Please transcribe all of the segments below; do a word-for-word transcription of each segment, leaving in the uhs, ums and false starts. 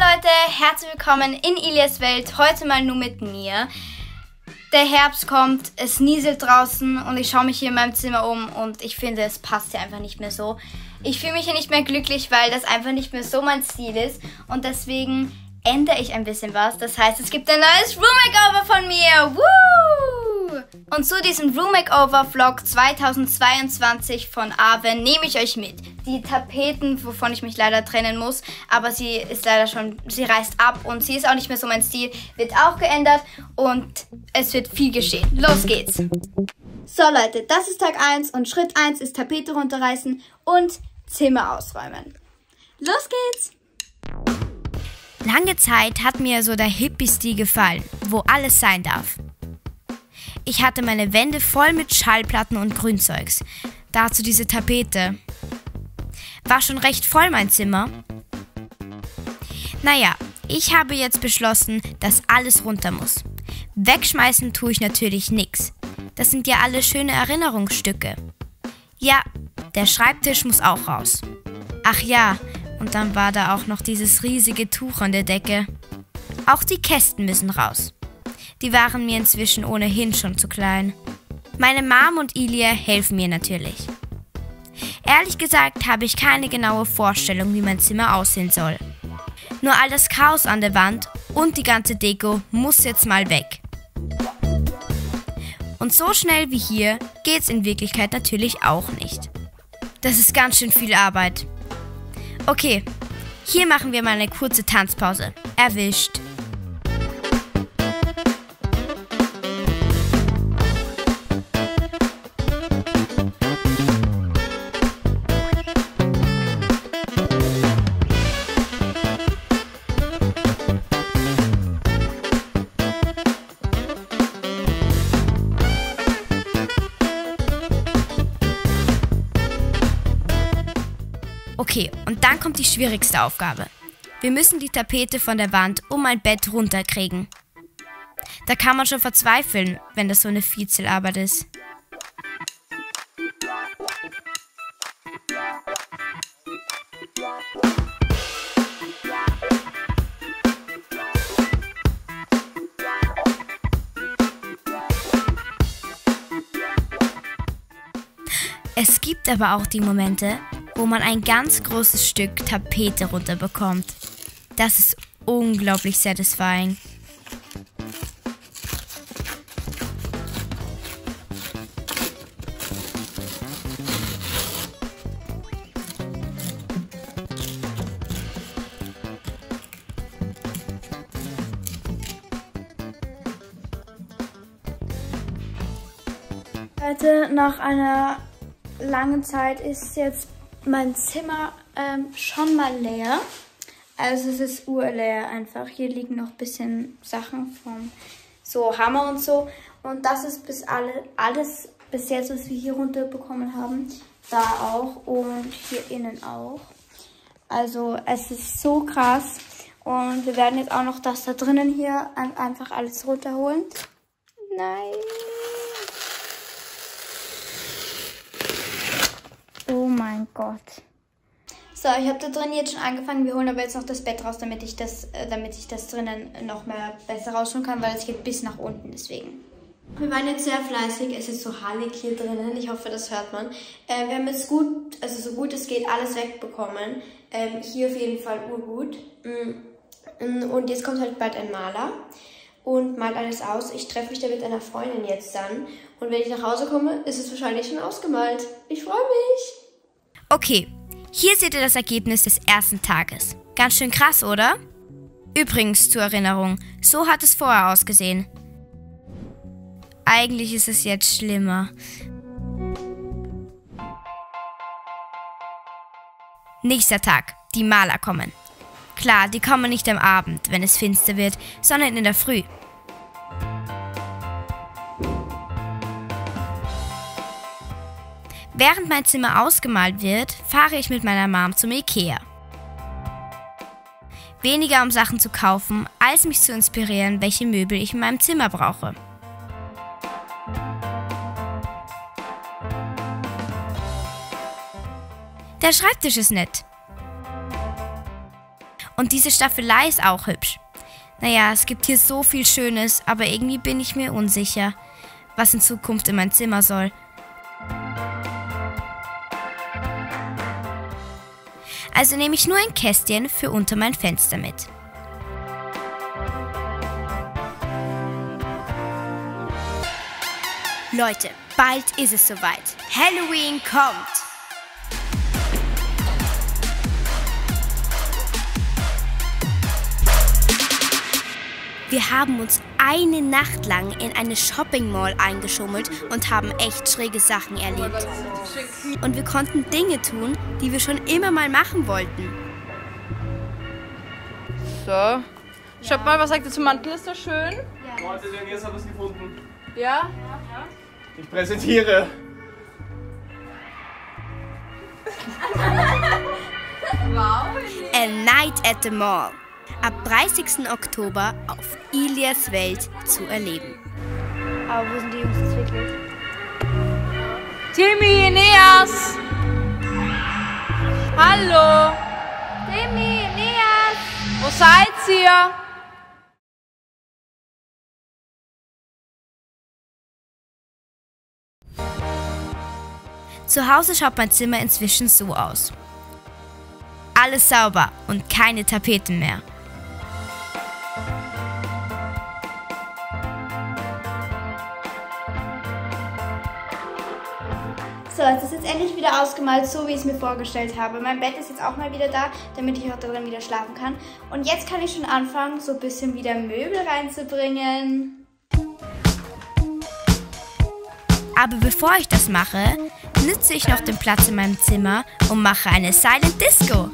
Leute, herzlich willkommen in Ilias Welt, heute mal nur mit mir. Der Herbst kommt, es nieselt draußen und ich schaue mich hier in meinem Zimmer um und ich finde, es passt hier einfach nicht mehr so. Ich fühle mich hier nicht mehr glücklich, weil das einfach nicht mehr so mein Stil ist und deswegen ändere ich ein bisschen was. Das heißt, es gibt ein neues Room Makeover von mir. Woo! Und zu diesem Room Makeover Vlog zweitausendzweiundzwanzig von Arwen nehme ich euch mit. Die Tapeten, wovon ich mich leider trennen muss, aber sie ist leider schon, sie reißt ab und sie ist auch nicht mehr so mein Stil, wird auch geändert und es wird viel geschehen. Los geht's! So Leute, das ist Tag eins und Schritt eins ist Tapete runterreißen und Zimmer ausräumen. Los geht's! Lange Zeit hat mir so der Hippie-Stil gefallen, wo alles sein darf. Ich hatte meine Wände voll mit Schallplatten und Grünzeugs. Dazu diese Tapete. War schon recht voll mein Zimmer. Naja, ich habe jetzt beschlossen, dass alles runter muss. Wegschmeißen tue ich natürlich nix. Das sind ja alle schöne Erinnerungsstücke. Ja, der Schreibtisch muss auch raus. Ach ja, und dann war da auch noch dieses riesige Tuch an der Decke. Auch die Kästen müssen raus. Die waren mir inzwischen ohnehin schon zu klein. Meine Mom und Ilia helfen mir natürlich. Ehrlich gesagt habe ich keine genaue Vorstellung, wie mein Zimmer aussehen soll. Nur all das Chaos an der Wand und die ganze Deko muss jetzt mal weg. Und so schnell wie hier geht's in Wirklichkeit natürlich auch nicht. Das ist ganz schön viel Arbeit. Okay, hier machen wir mal eine kurze Tanzpause. Erwischt. Okay, und dann kommt die schwierigste Aufgabe. Wir müssen die Tapete von der Wand um mein Bett runterkriegen. Da kann man schon verzweifeln, wenn das so eine Fiezelarbeit ist. Es gibt aber auch die Momente, wo man ein ganz großes Stück Tapete runterbekommt. Das ist unglaublich satisfying. Leute, nach einer langen Zeit ist jetzt mein Zimmer ähm, schon mal leer. Also es ist urleer einfach. Hier liegen noch ein bisschen Sachen vom so Hammer und so. Und das ist bis alle, alles bis jetzt, was wir hier runter bekommen haben. Da auch und hier innen auch. Also es ist so krass. Und wir werden jetzt auch noch das da drinnen hier einfach alles runterholen. Nein. Oh mein Gott. So, ich habe da drin jetzt schon angefangen. Wir holen aber jetzt noch das Bett raus, damit ich das, äh, damit ich das drinnen noch mehr besser rausschauen kann, weil es geht bis nach unten, deswegen. Wir waren jetzt sehr fleißig. Es ist so hallig hier drinnen. Ich hoffe, das hört man. Äh, wir haben jetzt gut, also so gut es geht, alles wegbekommen. Ähm, hier auf jeden Fall urgut. Und jetzt kommt halt bald ein Maler und malt alles aus. Ich treffe mich da mit einer Freundin jetzt dann. Und wenn ich nach Hause komme, ist es wahrscheinlich schon ausgemalt. Ich freue mich. Okay, hier seht ihr das Ergebnis des ersten Tages. Ganz schön krass, oder? Übrigens zur Erinnerung, so hat es vorher ausgesehen. Eigentlich ist es jetzt schlimmer. Nächster Tag, die Maler kommen. Klar, die kommen nicht am Abend, wenn es finster wird, sondern in der Früh. Während mein Zimmer ausgemalt wird, fahre ich mit meiner Mom zum Ikea. Weniger um Sachen zu kaufen, als mich zu inspirieren, welche Möbel ich in meinem Zimmer brauche. Der Schreibtisch ist nett. Und diese Staffelei ist auch hübsch. Naja, es gibt hier so viel Schönes, aber irgendwie bin ich mir unsicher, was in Zukunft in mein Zimmer soll. Also nehme ich nur ein Kästchen für unter mein Fenster mit. Leute, bald ist es soweit. Halloween kommt! Wir haben uns eine Nacht lang in eine Shopping Mall eingeschummelt und haben echt schräge Sachen erlebt. Und wir konnten Dinge tun, die wir schon immer mal machen wollten. So. Schaut mal, was sagt ihr zum Mantel? Ist das schön? Ja. Warte, der Nils hat was gefunden. Ja? Ich präsentiere. Wow. A Night at the Mall. Ab dreißigsten Oktober auf Ilias Welt zu erleben. Aber wo sind die Jungs jetzt wirklich? Timmy, Neas! Hallo! Timmy, Neas! Wo seid ihr? Zu Hause schaut mein Zimmer inzwischen so aus. Alles sauber und keine Tapeten mehr. So, es ist jetzt endlich wieder ausgemalt, so wie ich es mir vorgestellt habe. Mein Bett ist jetzt auch mal wieder da, damit ich auch darin wieder schlafen kann. Und jetzt kann ich schon anfangen, so ein bisschen wieder Möbel reinzubringen. Aber bevor ich das mache, nütze ich noch den Platz in meinem Zimmer und mache eine Silent Disco.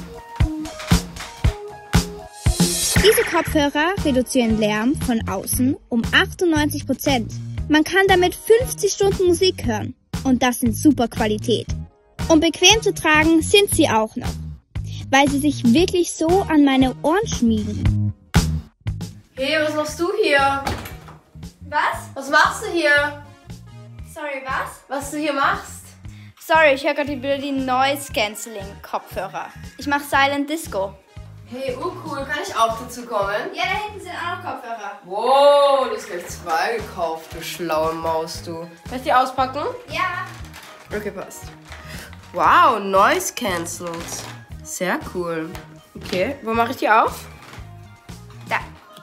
Diese Kopfhörer reduzieren Lärm von außen um achtundneunzig Prozent. Man kann damit fünfzig Stunden Musik hören. Und das in super Qualität. Und bequem zu tragen sind sie auch noch, weil sie sich wirklich so an meine Ohren schmiegen. Hey, was machst du hier? Was? Was machst du hier? Sorry, was? Was du hier machst? Sorry, ich höre gerade wieder die Noise Cancelling Kopfhörer. Ich mache Silent Disco. Hey, oh cool, kann ich auch dazu kommen? Ja, da hinten sind auch noch Kopfhörer. Wow, du hast gleich zwei gekauft, du schlaue Maus, du. Soll ich die auspacken? Ja. Okay, passt. Wow, Noise Cancelled. Sehr cool. Okay, wo mache ich die auf? Da.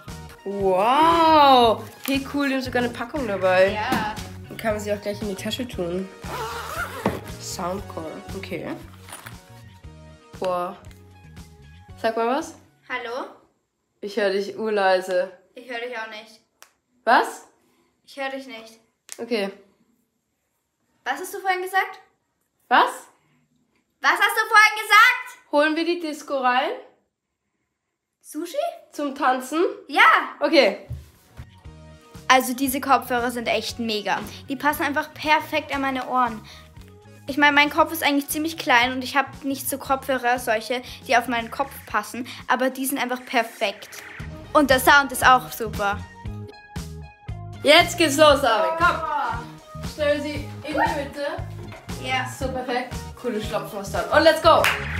Wow. Hey, cool, die haben sogar eine Packung dabei. Ja. Dann kann man sie auch gleich in die Tasche tun. Soundcore. Okay. Boah. Sag mal was. Hallo? Ich höre dich urleise. Ich höre dich auch nicht. Was? Ich höre dich nicht. Okay. Was hast du vorhin gesagt? Was? Was hast du vorhin gesagt? Holen wir die Disco rein? Sushi? Zum Tanzen? Ja. Okay. Also diese Kopfhörer sind echt mega. Die passen einfach perfekt an meine Ohren. Ich meine, mein Kopf ist eigentlich ziemlich klein und ich habe nicht so Kopfhörer, solche, die auf meinen Kopf passen, aber die sind einfach perfekt. Und der Sound ist auch super. Jetzt geht's los, Armin. Komm. Stell sie in die Mitte. Ja. So, perfekt. Coole Schlopfen was dann. Und let's go.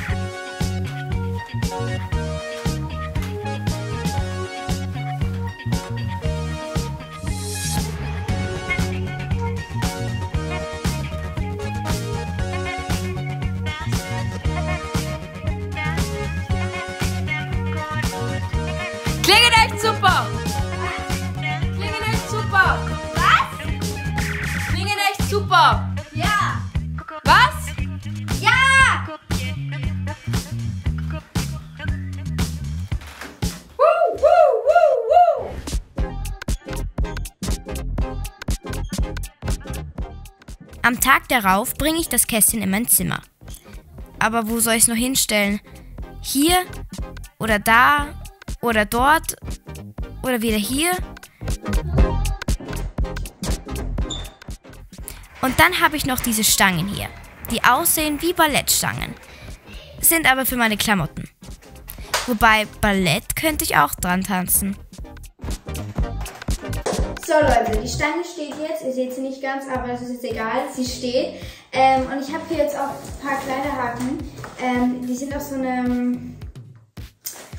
Klingen echt super! Klingen echt super! Was? Klingen echt super! Ja. Was? Ja. Woo, woo, woo, woo. Am Tag darauf bringe ich das Kästchen in mein Zimmer. Aber wo soll ich es noch hinstellen? Hier? Oder da? Oder dort? Oder wieder hier? Und dann habe ich noch diese Stangen hier, die aussehen wie Ballettstangen, sind aber für meine Klamotten. Wobei, Ballett könnte ich auch dran tanzen. So Leute, die Stange steht jetzt. Ihr seht sie nicht ganz, aber das ist jetzt egal. Sie steht. Ähm, und ich habe hier jetzt auch ein paar kleine Haken. Ähm, die sind aus so einem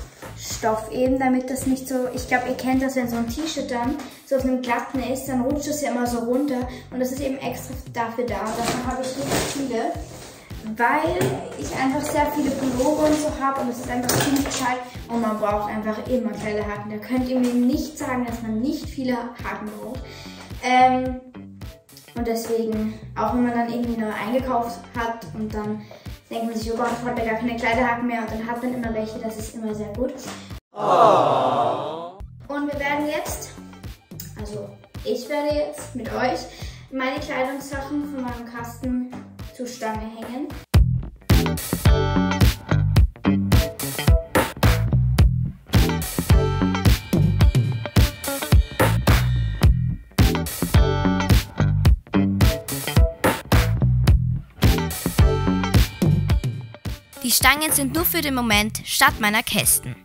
Stoff eben, damit das nicht so, ich glaube, ihr kennt das, wenn so ein T-Shirt dann so auf einem glatten ist, dann rutscht es ja immer so runter und das ist eben extra dafür da. Und davon habe ich richtig viele, weil ich einfach sehr viele Pullover und so habe und es ist einfach ziemlich gescheit und man braucht einfach immer Kleiderhaken. Da könnt ihr mir nicht sagen, dass man nicht viele Haken braucht. Ähm, und deswegen, auch wenn man dann irgendwie neu eingekauft hat und dann denkt man sich, oh Gott, ich habe gar keine Kleiderhaken mehr und dann hat man immer welche, das ist immer sehr gut. Oh. Und wir werden jetzt, also ich werde jetzt mit euch meine Kleidungssachen von meinem Kasten zur Stange hängen. Die Stangen sind nur für den Moment statt meiner Kästen.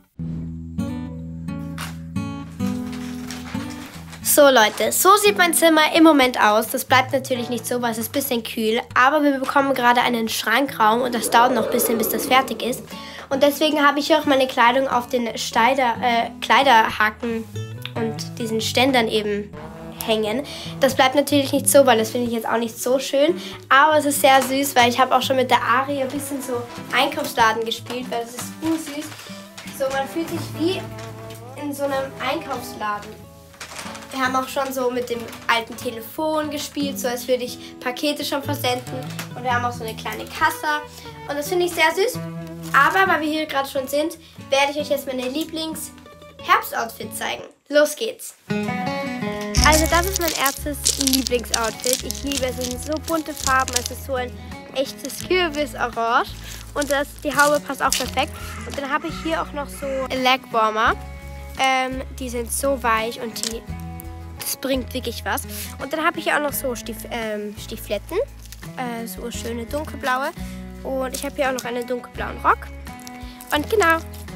So Leute, so sieht mein Zimmer im Moment aus. Das bleibt natürlich nicht so, weil es ist ein bisschen kühl. Aber wir bekommen gerade einen Schrankraum und das dauert noch ein bisschen, bis das fertig ist. Und deswegen habe ich hier auch meine Kleidung auf den Steider, äh, Kleiderhaken und diesen Ständern eben hängen. Das bleibt natürlich nicht so, weil das finde ich jetzt auch nicht so schön. Aber es ist sehr süß, weil ich habe auch schon mit der Ari ein bisschen so Einkaufsladen gespielt, weil das ist ursüß. So, man fühlt sich wie in so einem Einkaufsladen. Wir haben auch schon so mit dem alten Telefon gespielt, so als würde ich Pakete schon versenden. Und wir haben auch so eine kleine Kasse. Und das finde ich sehr süß. Aber weil wir hier gerade schon sind, werde ich euch jetzt meine Lieblings-Herbstoutfit zeigen. Los geht's! Also das ist mein erstes Lieblingsoutfit. Ich liebe es, es sind so bunte Farben, es ist so ein echtes Kürbisorange und das, die Haube passt auch perfekt. Und dann habe ich hier auch noch so Legwarmer, ähm, die sind so weich und die, das bringt wirklich was. Und dann habe ich hier auch noch so Stif ähm, Stiefeletten, äh, so schöne dunkelblaue und ich habe hier auch noch einen dunkelblauen Rock. Und genau,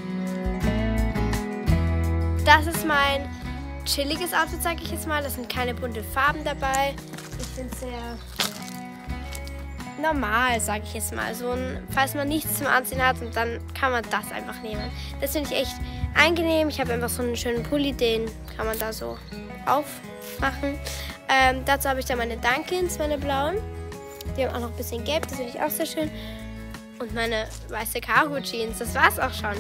das ist mein chilliges Outfit, sage ich jetzt mal. Da sind keine bunten Farben dabei. Ich finde es sehr normal, sage ich jetzt mal. So ein, falls man nichts zum Anziehen hat, und dann kann man das einfach nehmen. Das finde ich echt angenehm. Ich habe einfach so einen schönen Pulli, den kann man da so aufmachen. Ähm, dazu habe ich dann meine Dunkins, meine blauen. Die haben auch noch ein bisschen gelb, das finde ich auch sehr schön. Und meine weiße Cargo Jeans, das war's auch schon.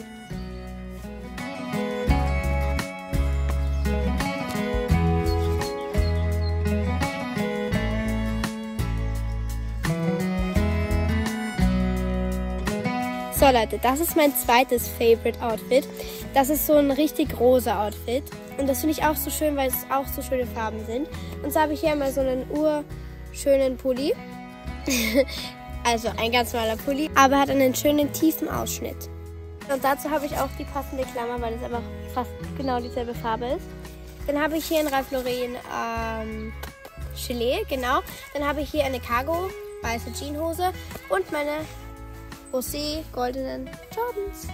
So Leute, das ist mein zweites Favorite Outfit. Das ist so ein richtig rosa Outfit. Und das finde ich auch so schön, weil es auch so schöne Farben sind. Und so habe ich hier mal so einen urschönen Pulli. Also ein ganz normaler Pulli, aber hat einen schönen tiefen Ausschnitt. Und dazu habe ich auch die passende Klammer, weil es einfach fast genau dieselbe Farbe ist. Dann habe ich hier in Ralph Lauren ähm, Gilet, genau. Dann habe ich hier eine Cargo, weiße Jeanshose und meine rosé goldenen Jordans.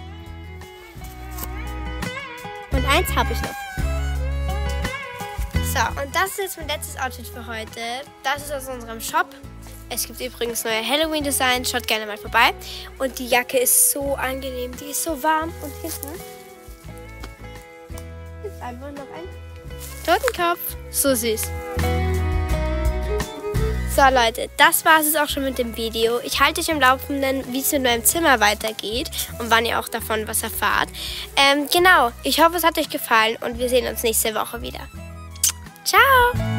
Und eins habe ich noch. So, und das ist jetzt mein letztes Outfit für heute. Das ist aus unserem Shop. Es gibt übrigens neue Halloween-Designs, schaut gerne mal vorbei. Und die Jacke ist so angenehm, die ist so warm. Und hinten ist einfach noch ein Totenkopf. So süß. So Leute, das war es auch schon mit dem Video. Ich halte euch am Laufenden, wie es mit meinem Zimmer weitergeht und wann ihr auch davon was erfahrt. Ähm, genau, ich hoffe, es hat euch gefallen und wir sehen uns nächste Woche wieder. Ciao!